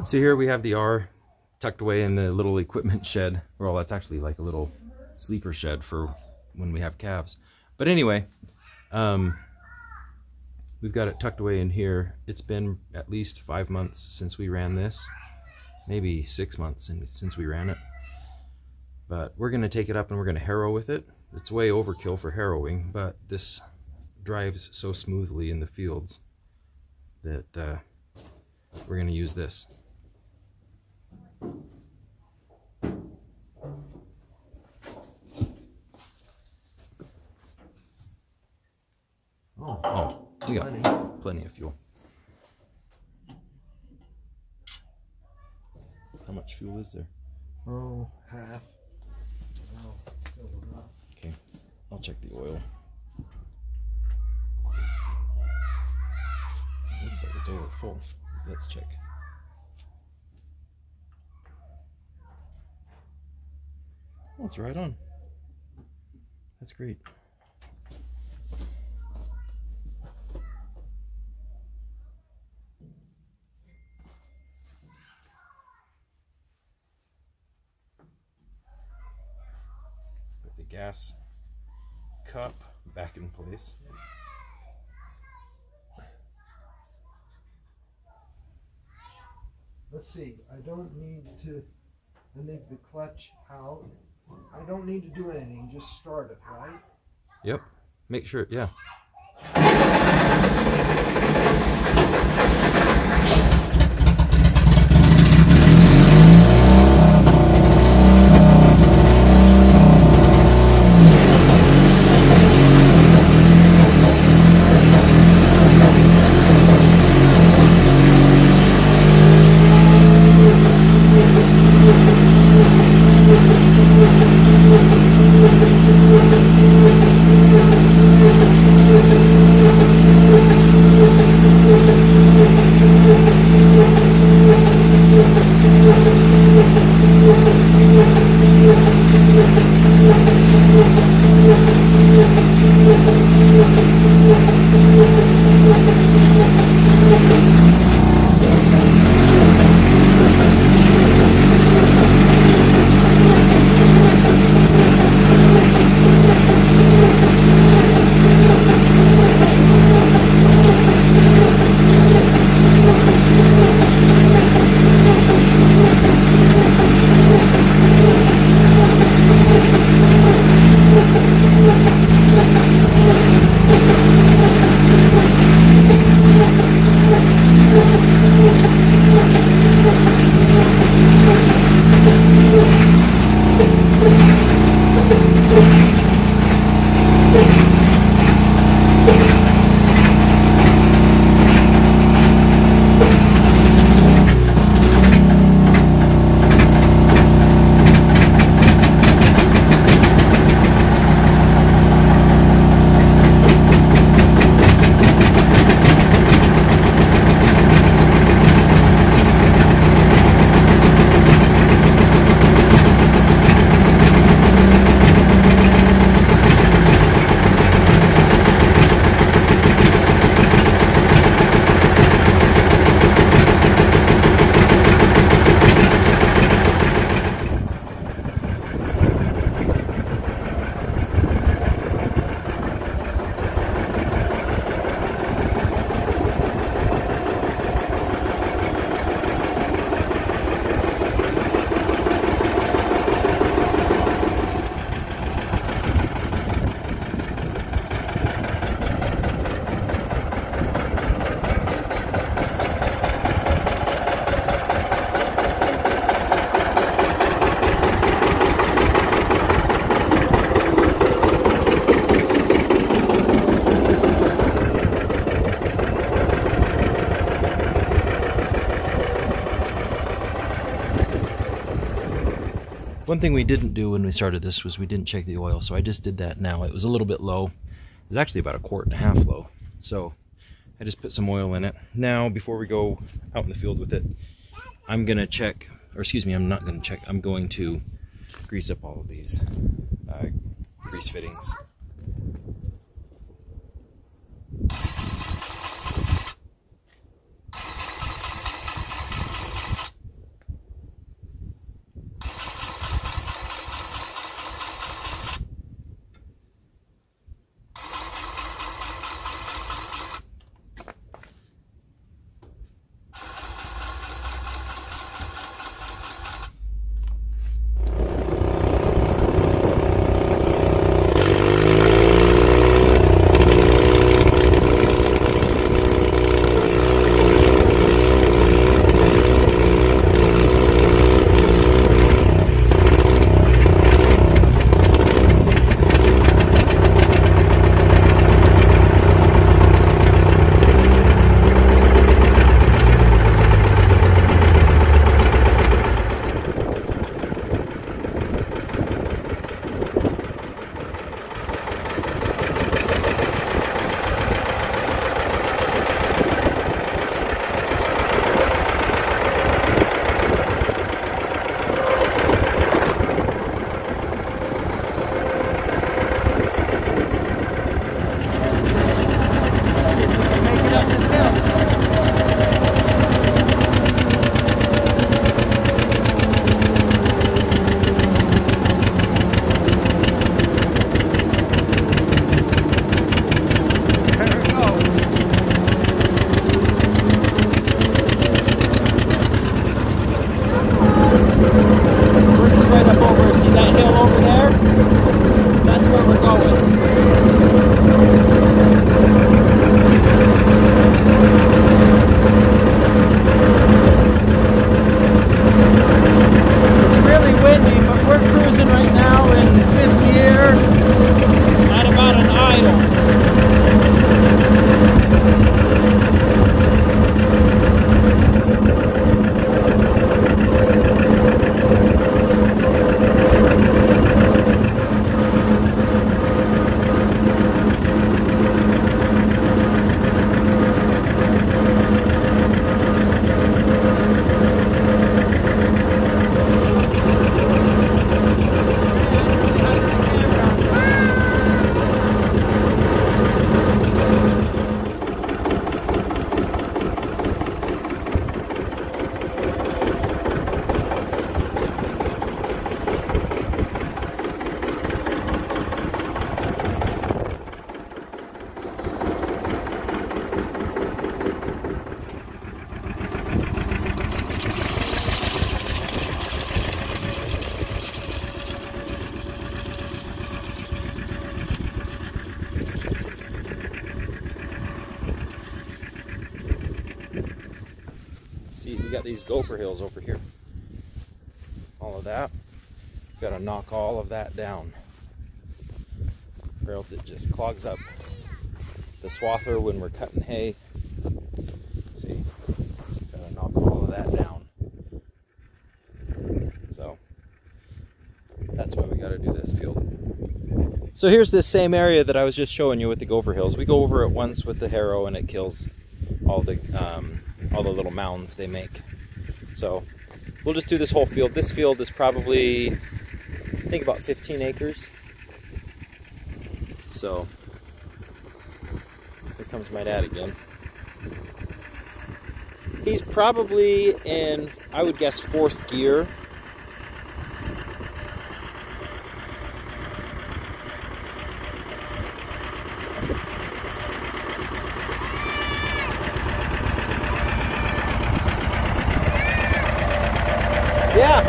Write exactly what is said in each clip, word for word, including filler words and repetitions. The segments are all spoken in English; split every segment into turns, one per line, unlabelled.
So here we have the R tucked away in the little equipment shed. Well, that's actually like a little sleeper shed for when we have calves. But anyway, um, we've got it tucked away in here. It's been at least five months since we ran this. Maybe six months since we ran it. But we're going to take it up and we're going to harrow with it. It's way overkill for harrowing, but this drives so smoothly in the fields that uh, we're going to use this.
Oh,
oh we got
plenty.
plenty of fuel. How much fuel is there?
Oh, half. Oh,
okay, I'll check the oil. Looks like it's over full. Let's check. Oh, it's right on. That's great. Put the gas cup back in place.
Let's see, I don't need to, I leave the clutch out. I don't need to do anything, just start it, right?
Yep, make sure, yeah. One thing we didn't do when we started this was we didn't check the oil, so I just did that now. It was a little bit low. It was actually about a quart and a half low. So I just put some oil in it. Now, before we go out in the field with it, I'm gonna check, or excuse me, I'm not gonna check, I'm going to grease up all of these uh, grease fittings. we got these gopher hills over here. All of that. Got to knock all of that down, or else it just clogs up the swather when we're cutting hay. See, got to knock all of that down. So that's why we got to do this field. So here's this same area that I was just showing you with the gopher hills. We go over it once with the harrow, and it kills all the um, all the little mounds they make. So we'll just do this whole field. This field is probably, I think, about fifteen acres. So here comes my dad again. He's probably in, I would guess, fourth gear. Yeah.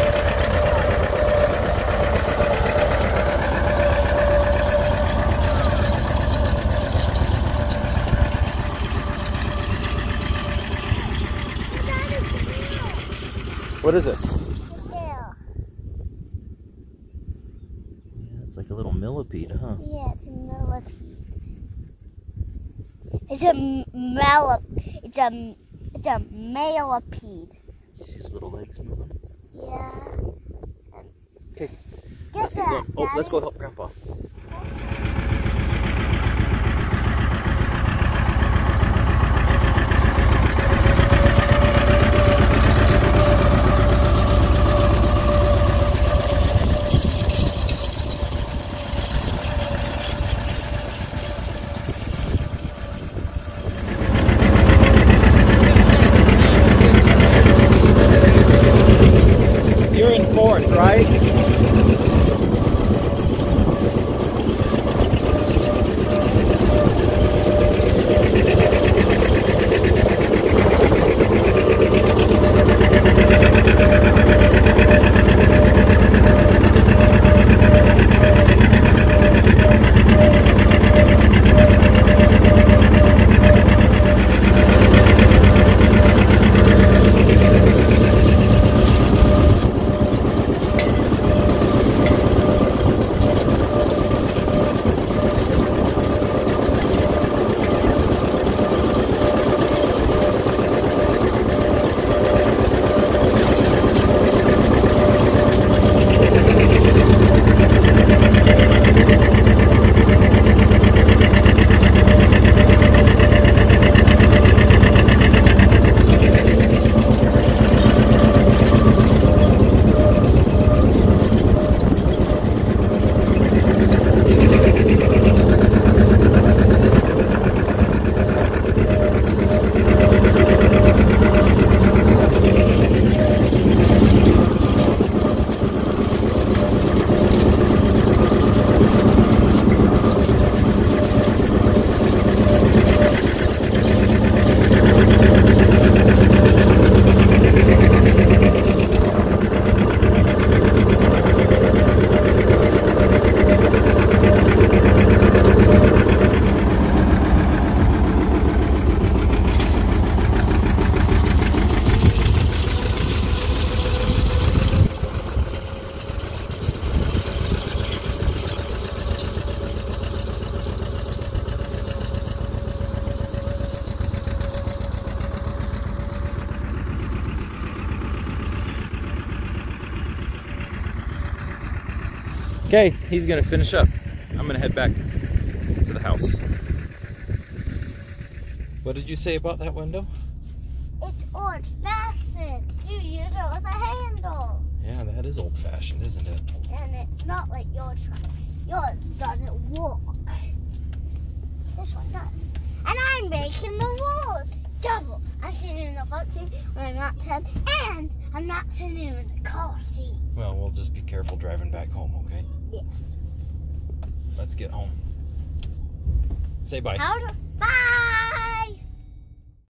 What is it?
Yeah.
Yeah, it's like a little millipede, huh?
Yeah, it's a millipede. It's a millipede. It's a it's a millipede.
You see his little legs moving?
Yeah.
Okay.
Get
Let's
that,
go. Oh,
Daddy.
let's go help Grandpa. You're in fourth, right? Okay, he's gonna finish up. I'm gonna head back to the house. What did you say about that window?
It's old-fashioned. You use it with a handle.
Yeah, that is old-fashioned, isn't it?
And it's not like yours. Yours doesn't work. This one does. And I'm making the rules. Double. I'm sitting in the boat seat when I'm not ten, and I'm not sitting in the car seat.
Well, we'll just be careful driving back home, okay?
Yes.
Let's get home. Say bye.
How do, bye!